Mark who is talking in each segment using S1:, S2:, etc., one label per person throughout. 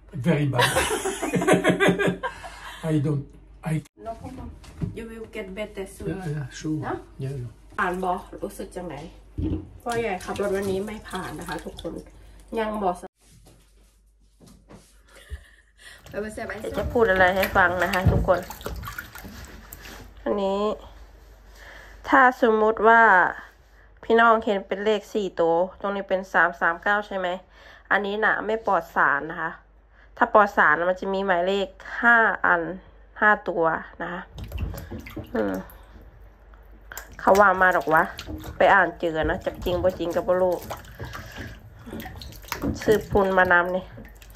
S1: very bad. I don't.
S2: No problem. You will get better soon.
S1: Yeah, sure.
S2: No?
S1: Yeah.
S2: ผ่านบอรู้สึกจังไหนพ่อใหญ่ขับรถวันนี้ไม่ผ่านนะคะทุกคนยังบอกจะพูดอะไรให้ฟังนะคะทุกคนอันนี้ถ้าสมมุติว่าพี่น้องเห็นเป็นเลข4ตัวตรงนี้เป็น339ใช่ไหมอันนี้นะไม่ปลอดสารนะคะถ้าปลอดสารมันจะมีหมายเลข5อัน5ตัวนะคะเขาว่ามาหรอกวะไปอ่านเจอนะจักจริงบ่จริงกับบ่รู้ซื้อพุนมานำนี่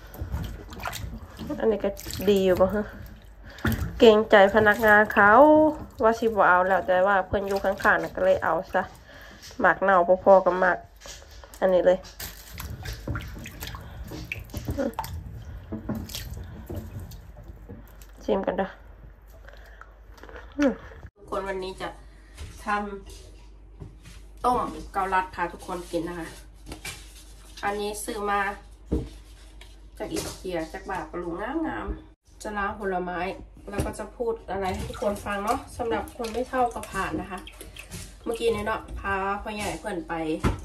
S2: อันนี้ก็ดีอยู่บ่ฮะเกรงใจพนักงานเขาว่าสิบ่เอาแล้วแต่ว่าเพิ่นอยู่ข้างๆน่ะก็เลยเอาซะหมักเน่าพอๆกับหมักอันนี้เลยชิมกันเด้อทุกคนวันนี้จะทำต้มเกาลัดค่ะทุกคนกินนะคะอันนี้ซื้อมาจากอีเกียจากบาปลุงงามๆจะล้างผลไม้แล้วก็จะพูดอะไรให้ทุกคนฟังเนาะสำหรับคนไม่เท่ากับผ่านนะคะเมื่อกี้เนี่ยเนาะพาพ่อใหญ่เพื่อนไป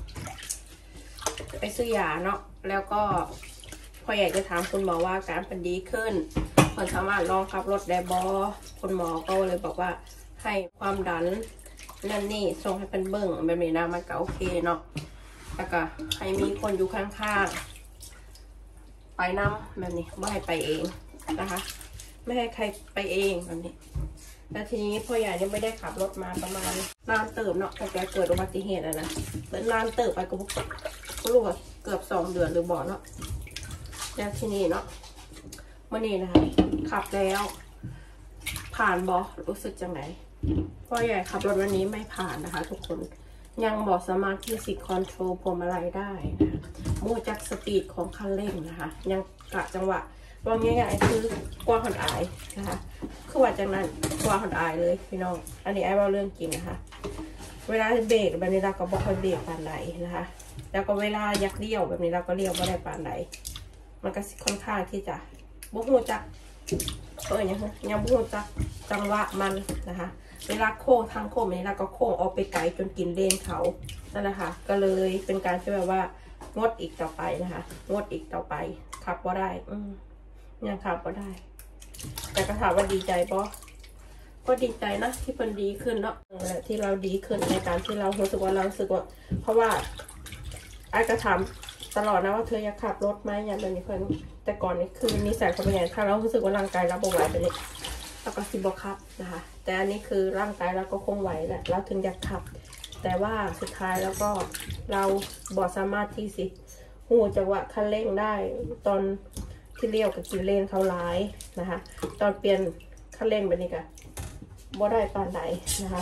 S2: ซื้อยาเนาะแล้วก็พ่อใหญ่จะถามคุณหมอว่าการเป็นดีขึ้นคนสามารถลองขับรถได้บอคุณหมอก็เลยบอกว่าให้ความดันนั่นนี่ส่งให้เป็นเบิ่งแบบนี้นะมันก็โอเคเนาะแล้วก็ให้มีคนอยู่ข้างๆไปนำแบบนี้ไม่ให้ไปเองนะคะไม่ให้ใครไปเองแบบนี้แล้วทีนี้พ่อใหญ่ยังไม่ได้ขับรถมาประมาณนานเติบเนาะแต่แกเกิดอุบัติเหตุนะเป็นนานเติบไปก็รู้ว่าเกือบ2 เดือนหรือบ่เนาะแล้วทีนี้เนาะเมื่อนี้นะคะขับแล้วผ่านบอรู้สึกจังไหนพ่อใหญ่ขับรถวันนี้ไม่ผ่านนะคะทุกคนยังบอกสามารถที่สิคอนโทรลพวงมาลัยได้นะคะมูจักสปีดของคันเร่งนะคะยังกะจังหวะว่าง่ายๆคือกว้างหดอายนะคะคือว่าจากนั้นกว้างหดอายเลยพี่น้องอันนี้ไอ้ว่าเรื่องจริงนะคะเวลาเบรกแบบนี้เราก็บอกค่อยเบรกปานไหนนะคะแล้วก็เวลายักเลี้ยวแบบนี้เราก็เลี้ยวไม่ได้ปานไหนมันก็ค่อนข้างที่จะบุกหูจักยังบุกหูจักจังหวะมันนะคะเวลาโค้งทางโค้งนี้เราก็โค้งออกไปไกลจนกินเลนเขานั่นแหละค่ะก็เลยเป็นการที่แบบว่างดอีกต่อไปนะคะงดอีกต่อไปขับว่าได้ยังขับว่าได้ แต่ก็ถามว่าดีใจปะก็ดีใจนะที่มันดีขึ้นเนาะที่เราดีขึ้นในการที่เรารู้สึกว่าเพราะว่าไอ้ก็ถามตลอดนะว่าเธออยากขับรถไหมอย่างแบบนี้เพื่อนแต่ก่อนนี่คือนิสัยเขาเป็นอย่างถ้าเรารู้สึกว่าร่างกายเราไหวไปเลยเราก็สิบขับนะคะแต่อันนี้คือร่างกายเราก็คงไหวแหละเราถึงอยากขับแต่ว่าสุดท้ายแล้วก็เราบอกสามารถที่สิหูจังหวะคันเร่งได้ตอนที่เลี้ยวกับกินเลนเขาร้ายนะคะตอนเปลี่ยนคันเร่งแบบนี้ก็บ่ได้ปานใดนะคะ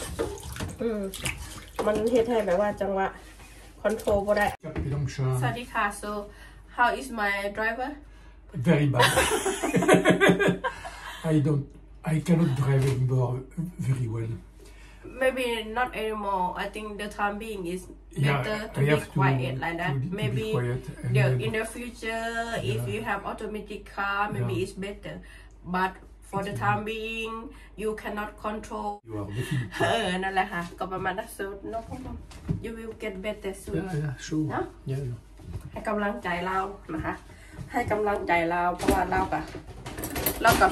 S2: มันเฮ็ดให้แบบว่าจังหวะคอนโทรลบ่ได้สวัสดีค่ะ so how is my driver
S1: very bad. I cannot drive anymore very well.
S2: Maybe not anymore. I think the time being is better to be quiet like that. Maybe in the future, if you have automatic car, maybe it's better. But for the time being, you cannot control. นั่นแหละค่ะก็ประมาณนั้น so no problem. You will get better soon.
S1: Yeah, sure.
S2: เนาะ
S1: Yeah.
S2: ให้กำลังใจเรานะคะให้กำลังใจเราเพราะว่าเรากับ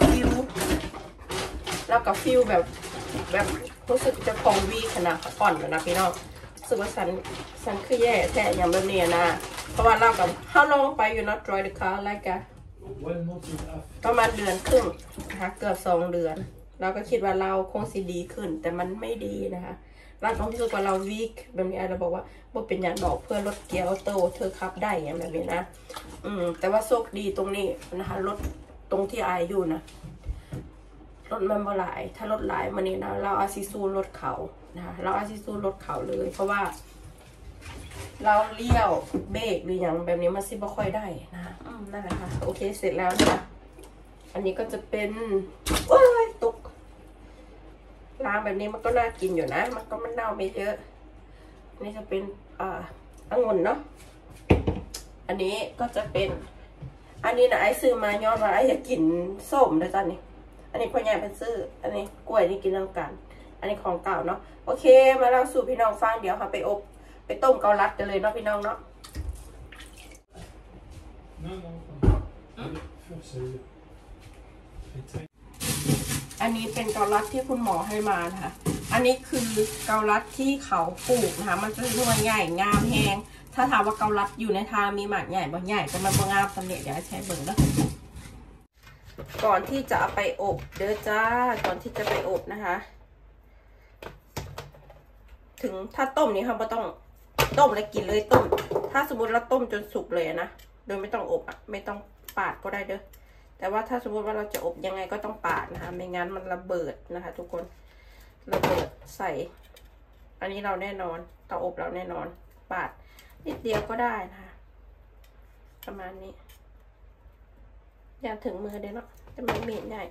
S2: ฟิลแบบรู้สึกจะคงวีขนาดอ่อนนะพี่น้องรู้สึกว่าสันคือแย่แท้อย่างแบบนี้นะเพราะว่าเรากับhow longไปอยู่not drive the car like ประมาณเดือนครึ่งนะคะเกือบ2 เดือนเราก็คิดว่าเราคงสิดีขึ้นแต่มันไม่ดีนะคะเราต้องรู้สึกว่าเราวีคแบบนี้เราบอกว่าบ่เป็นอย่างดอกเพื่อลดเกียร์ออโต้เธอขับได้อย่างแบบนี้นะแต่ว่าโชคดีตรงนี้นะคะรถตรงที่ไออยู่นะรถมันบ่หลายถ้ารถหลายมันนี่นะเราอาซิซูรถเขานะคะเราอาซิซูรถเขาเลยเพราะว่าเราเลี้ยวเบรกหรืออย่างแบบนี้มันซิบ่ค่อยได้นะนั่นแหละค่ะโอเคเสร็จแล้วนะคะอันนี้ก็จะเป็นตกล้างแบบนี้มันก็น่ากินอยู่นะมันก็มันเน่าไม่เยอะนี่จะเป็นองุ่นเนาะอันนี้ก็จะเป็นอันนี้นะไอ้ซื้อมาย้อนว่าไอ้อยากกินส้มนะจ๊ะนี่อันนี้พ่อใหญ่เป็นซื้ออันนี้กล้วยนี่กินน้ำกันอันนี้ของเก่าเนาะโอเคมาเล่าสู่พี่น้องฟังเดี๋ยวค่ะไปอบไปต้มเกาลัดกันเลยเนาะพี่น้องเนาะอันนี้เป็นเกาลัดที่คุณหมอให้มานะคะอันนี้คือเกาลัดที่เขาปลูกนะคะมันจะรวยใหญ่งามแหงถ้าถามว่าเกาลัดอยู่ในทางมีหมากใหญ่บางใหญ่แต่มันบางงามสำเร็จเดี๋ยวใช้เบิ่งแล้วก่อนที่จะเอาไปอบเด้อจ้าก่อนที่จะไปอบนะคะถึงถ้าต้มนี้ค่ะไม่ต้องต้มแล้วกินเลยต้มถ้าสมมติเราต้มจนสุกเลยนะโดยไม่ต้องอบอ่ะไม่ต้องปาดก็ได้เด้อแต่ว่าถ้าสมมติว่าเราจะอบยังไงก็ต้องปาดนะคะไม่งั้นมันระเบิดนะคะทุกคนระเบิดใส่อันนี้เราแน่นอนเตาอบเราแน่นอนปาดนิดเดียวก็ได้นะคะประมาณนี้อย่าถึงมือเด้อเนาะจะไม่เหม็นใหญ่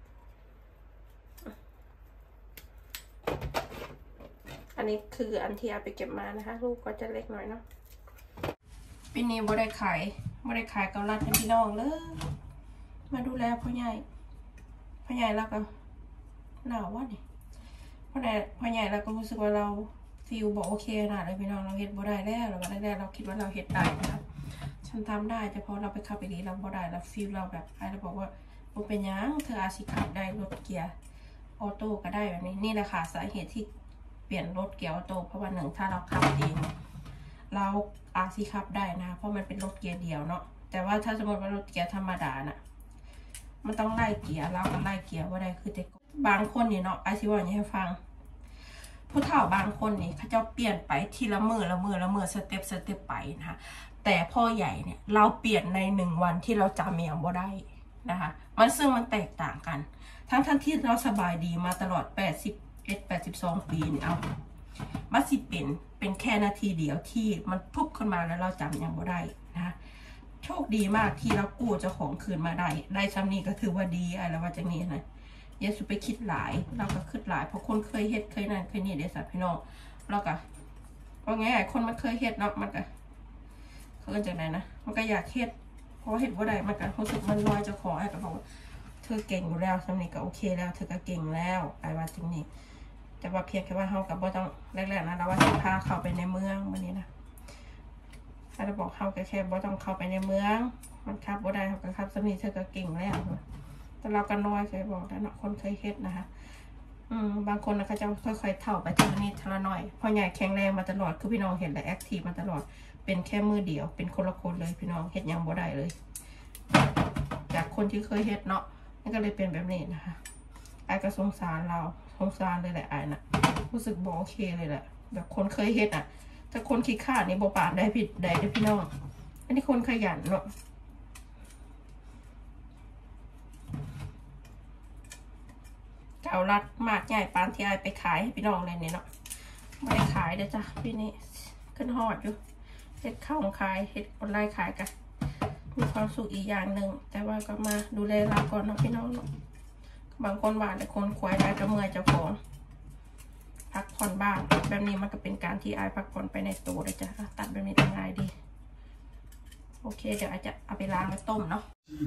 S2: อันนี้คืออันที่เอาไปเก็บมานะคะลูกก็จะเล็กหน่อยเนาะปีนี้บ่ได้ขายเกาลัดให้พี่น้องเลยมาดูแลพ่อใหญ่แล้วก็หนาวว่าดิพ่อใหญ่แล้วก็รู้สึกว่าเราฟิลบอกโอเคนะเลยพี่น้องเราเฮ็ดบ่ได้แล้วเราคิดว่าเราเฮ็ดได้นะคะฉันทำได้แต่พอเราไปขับไปดีเราบ่ได้แล้วฟิลเราแบบเราบอกว่าบ่เป็นยังเธออาจสิขับได้รถเกียร์ออโต้ก็ได้แบบนี้นี่แหละค่ะสาเหตุที่เปลี่ยนรถเกียร์ออโต้เพราะว่าหนึ่งถ้าเราขับเองเราอาจสิขับได้นะเพราะมันเป็นรถเกียร์เดียวเนาะแต่ว่าถ้าสมมติว่ารถเกียร์ธรรมดาน่ะมันต้องไล่เกียร์เราก็ไล่เกียร์ว่าได้คือแต่บางคนนี่เนาะไอซิว่าอย่างนี้ให้ฟังผู้เฒ่าบางคนนี่เขาจะเปลี่ยนไปทีละมือสเต็ปไปนะคะแต่พ่อใหญ่เนี่ยเราเปลี่ยนใน1 วันที่เราจำอย่างบ่ได้นะคะซึ่งมันแตกต่างกันทั้งที่เราสบายดีมาตลอด82 ปีเนี่ยเอามาสิเป็นแค่นาทีเดียวที่มันทุบขึ้นมาแล้วเราจำอย่างบ่ได้นะคะโชคดีมากที่เรากู้เจ้าของคืนมาได้ซ้ำนี้ก็ถือว่าดีอะไรว่าจังนี้นะอย่าสุไปคิดหลายเราก็คิดหลายเพราะคนเคยเฮ็ดเคยนั่นเคยนี่เดี๋ยวสัตว์พี่น้องเราก็ว่าไงคนมันเคยเฮ็ดเนาะมันก็เขาเอิ้นจากไหนนะมันก็อยากเฮ็ดเพราะเฮ็ดว่าใดมันก็รู้สึกมันลอยเจ้าของไอ้ก็บอกว่าเธอเก่งอยู่แล้วซ้ำนี้ก็โอเคแล้วเธอก็เก่งแล้วไอ้ว่าจังนี้แต่ว่าเพียงแค่ว่าเขากับบ่ต้องแรกๆนะเราว่าจะพาเข้าไปในเมืองวันนี้นะถ้าเราบอกเขาแค่บ่ต้องเข้าไปในเมืองมันขับบ่ได้เขาก็ขับซ้ำนี้เธอก็เก่งแล้วแต่เราก็น้อยเคยบอกแล้วเนาะคนเคยเฮ็ดนะคะบางคนนะคะจะค่อยๆเท่าไปทีละนิดทีละหน่อยพอใหญ่แข็งแรงมาตลอดคือพี่น้องเห็นและแอคทีฟมาตลอดเป็นแค่มือเดียวเป็นคนละคนเลยพี่น้องเฮ็ดยังบ่ได้เลยจากคนที่เคยเฮ็ดเนาะนี่ก็เลยเป็นแบบนี้นะคะไอ้ก็สงสารเลยแหละไอ้น่ะรู้สึกบ่โอเคเลยแหละแบบคนเคยเฮ็ดอ่ะถ้าคนขี้ข้านี่บ่ปานได้ผิดได้เด้อพี่น้องอันนี้คนขยันเนาะเกาลัดมากใหญ่ปานที่ไอ้ไปขายให้พี่น้องเลยเนี่ยเนาะไม่ได้ขายเด้อจ้ะพี่นี่ขึ้นฮอดอยู่เฮ็ดข้าวขายเฮ็ดออนไลน์ขายกันมีความสุขอีกอย่างหนึ่งแต่ว่าก็มาดูแลเราก่อนเนาะพี่น้องเนาะบางคนว่าแต่คนควายได้ก็เมื่อยเจ้าของพักผ่อนบ้างแบบนี้มันก็เป็นการที่ไอ้พักผ่อนไปในตัวเลยจ้ะตัดแบบนี้ทำง่ายดีโอเคเดี๋ยวอาจจะเอาไปล้างแล้วต้มเนาะ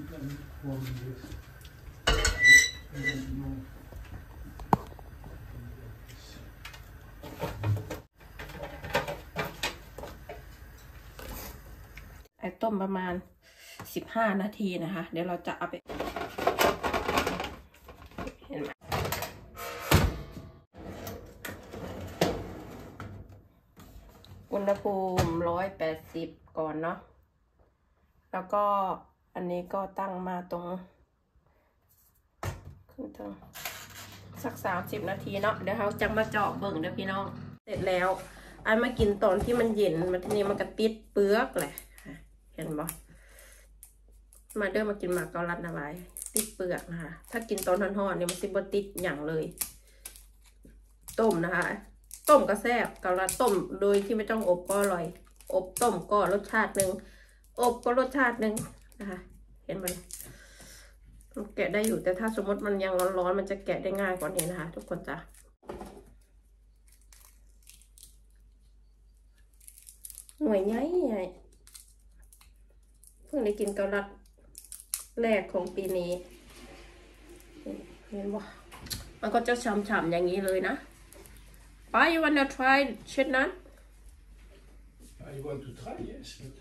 S2: ต้มประมาณ15 นาทีนะคะเดี๋ยวเราจะเอาไปเห็นไหมอุณหภูมิ180ก่อนเนาะแล้วก็อันนี้ก็ตั้งมาตรงขึ้นตั้งสัก30 นาทีเนาะเดี๋ยวเราจะมาเจาะเบิ่งเด้อพี่น้องเสร็จแล้วไอ้มากินตอนที่มันเย็นมาทีนี้มันก็ติดเปลือกแหละเห็นบ่มาเดินมากินหมากเกาลัดนะไว้ติดเปลือกนะคะถ้ากินตอนทอดๆเนี่ยมันสิบ่ติดอย่างเลยต้มนะคะต้มก็แซ่บเกาลัดต้มโดยที่ไม่ต้องอบก็อร่อยอบต้มก็รสชาติหนึ่งอบก็รสชาติหนึ่งนะคะเห็นมันแกะได้อยู่แต่ถ้าสมมติมันยังร้อนๆมันจะแกะได้ง่ายกว่านี้นะคะทุกคนจ้ะหน่วยใหญ่เพิ่งได้กินเกาลัดแรกของปีนี้เห็นบ่มันก็จะฉ่ำๆอย่างนี้เลยนะป้า you wanna try เช่นนั้น
S1: I want to try, yes, but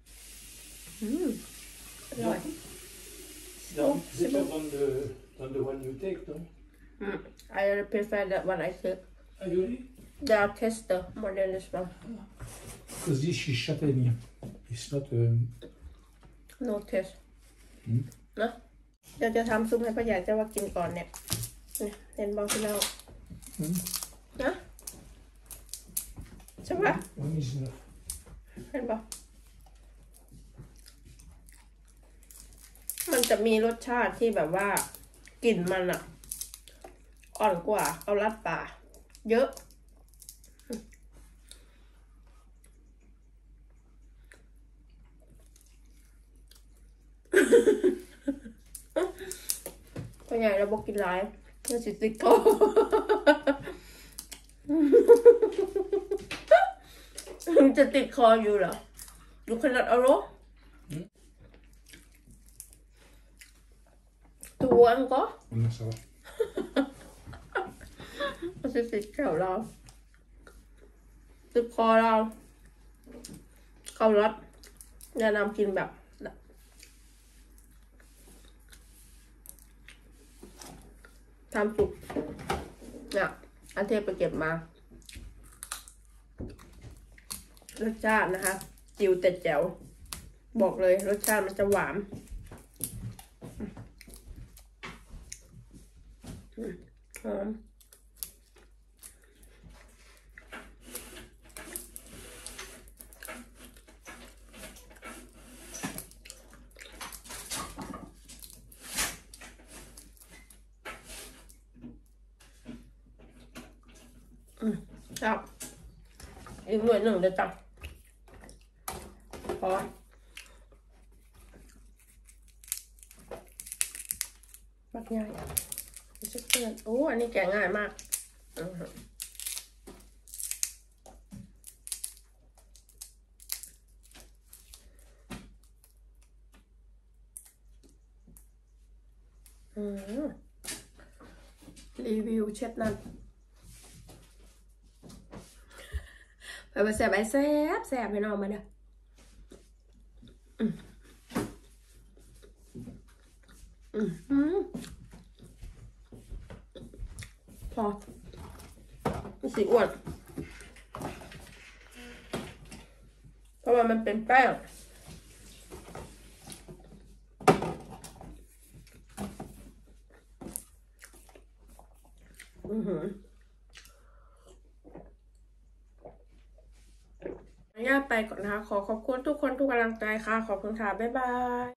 S2: อร่อย
S1: better than the one you take, no?
S2: I prefer that one I took
S1: Ah, really?
S2: the taster more than this one
S1: Because this is châtaigne. It's not.
S2: no taste นะเดี๋ยวจะทำซุปให้ป้าใหญ่จะว่ากินก่อนเนี่ยเห็นบอกพี่น้องนะใช่ปะ
S1: One is enough.
S2: เห็นบอกมันจะมีรสชาติที่แบบว่ากลิ่นมันอ่ะอ่อนกว่าเอาลัดป่าเยอะป้าใหญ่เราบอกกินร้ายเราสิติดคอมันจะติดคออยู่เหรอดูขนาดเอาโรตัวอันก็
S1: Non, ça va.
S2: มันจะติดแถวเราติดคอเราเกาลัดแนะนำกินแบบทำสุกเนี่ยอันเทพไปเก็บมารสชาตินะคะจิ๋วแต่แจ๋วบอกเลยรสชาติมันจะหวานหอมครับอีกหน่วยหนึ่งเดี๋ยวจ้ะพอมักง่ายจะเพื่อนโอ้อันนี้แกะง่ายมากรีวิวเช็ดนั่นไปแซ่บไปแซ่บแซ่บไปนอนมาเด้อพอสีอ้วนเพราะว่ามันเป็นแป้งไปก่อนนะคะขอขอบคุณทุกคนทุกกำลังใจค่ะขอบคุณค่ะบ๊ายบาย